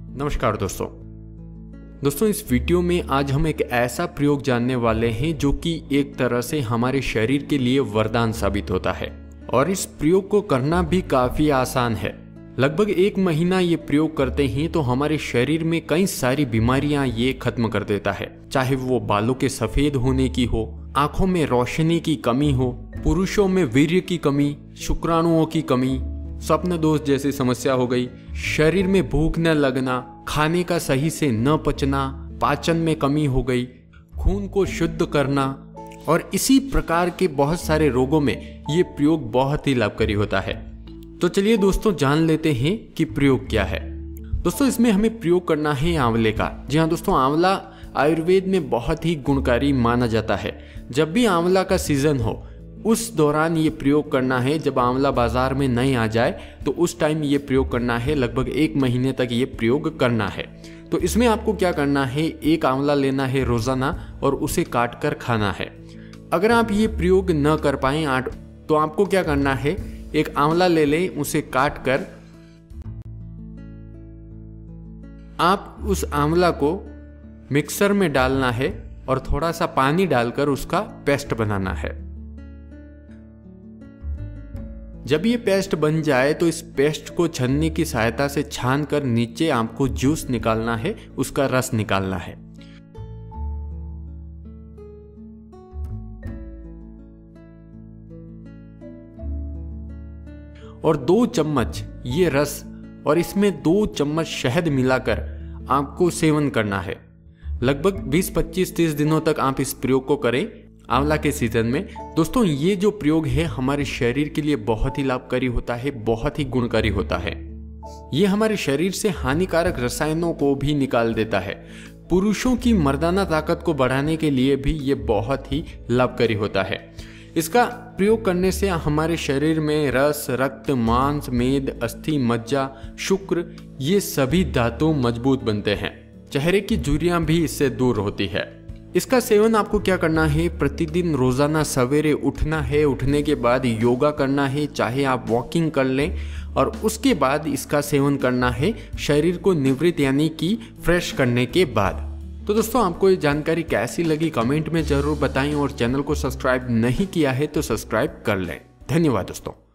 नमस्कार दोस्तों इस वीडियो में आज हम एक ऐसा प्रयोग जानने वाले हैं जो कि एक तरह से हमारे शरीर के लिए वरदान साबित होता है और इस प्रयोग को करना भी काफी आसान है। लगभग 1 महीना ये प्रयोग करते हैं तो हमारे शरीर में कई सारी बीमारियां ये खत्म कर देता है, चाहे वो बालों के सफेद होने की हो, आंखों में रोशनी की कमी हो, पुरुषों में वीर्य की कमी, शुक्राणुओं की कमी, स्वप्न दोष जैसी समस्या हो गई, शरीर में भूख न लगना, खाने का सही से न पचना, पाचन में कमी हो गई, खून को शुद्ध करना और इसी प्रकार के बहुत सारे रोगों में ये प्रयोग बहुत ही लाभकारी होता है। तो चलिए दोस्तों जान लेते हैं कि प्रयोग क्या है। दोस्तों इसमें हमें प्रयोग करना है आंवले का। जी हाँ दोस्तों, आंवला आयुर्वेद में बहुत ही गुणकारी माना जाता है। जब भी आंवला का सीजन हो उस दौरान ये प्रयोग करना है। जब आंवला बाजार में नहीं आ जाए तो उस टाइम ये प्रयोग करना है। लगभग 1 महीने तक ये प्रयोग करना है। तो इसमें आपको क्या करना है, एक आंवला लेना है रोजाना और उसे काट कर खाना है। अगर आप ये प्रयोग न कर पाए तो आपको क्या करना है, एक आंवला ले लें, उसे काट कर आप उस आंवला को मिक्सर में डालना है और थोड़ा सा पानी डालकर उसका पेस्ट बनाना है। जब ये पेस्ट बन जाए तो इस पेस्ट को छन्नी की सहायता से छान कर नीचे आपको जूस निकालना है, उसका रस निकालना है। और 2 चम्मच ये रस और इसमें 2 चम्मच शहद मिलाकर आपको सेवन करना है। लगभग 20, 25, 30 दिनों तक आप इस प्रयोग को करें आंवला के सीजन में। दोस्तों ये जो प्रयोग है हमारे शरीर के लिए बहुत ही लाभकारी होता है, बहुत ही गुणकारी होता है। ये हमारे शरीर से हानिकारक रसायनों को भी निकाल देता है। पुरुषों की मर्दाना ताकत को बढ़ाने के लिए भी ये बहुत ही लाभकारी होता है। इसका प्रयोग करने से हमारे शरीर में रस, रक्त, मांस, मेद, अस्थि, मज्जा, शुक्र ये सभी धातु मजबूत बनते हैं। चेहरे की झुर्रियां भी इससे दूर होती है। इसका सेवन आपको क्या करना है, प्रतिदिन रोजाना सवेरे उठना है। उठने के बाद योगा करना है, चाहे आप वॉकिंग कर लें, और उसके बाद इसका सेवन करना है शरीर को निवृत्त यानी कि फ्रेश करने के बाद। तो दोस्तों आपको ये जानकारी कैसी लगी कमेंट में जरूर बताएं और चैनल को सब्सक्राइब नहीं किया है तो सब्सक्राइब कर लें। धन्यवाद दोस्तों।